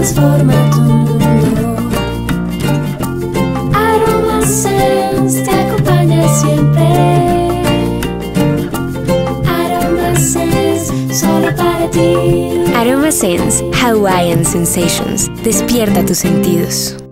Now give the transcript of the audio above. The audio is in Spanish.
transforma tu mundo. Aromasense te acompaña siempre. Aromasense, solo para ti. Aromasense Hawaiian Sensations. Despierta tus sentidos.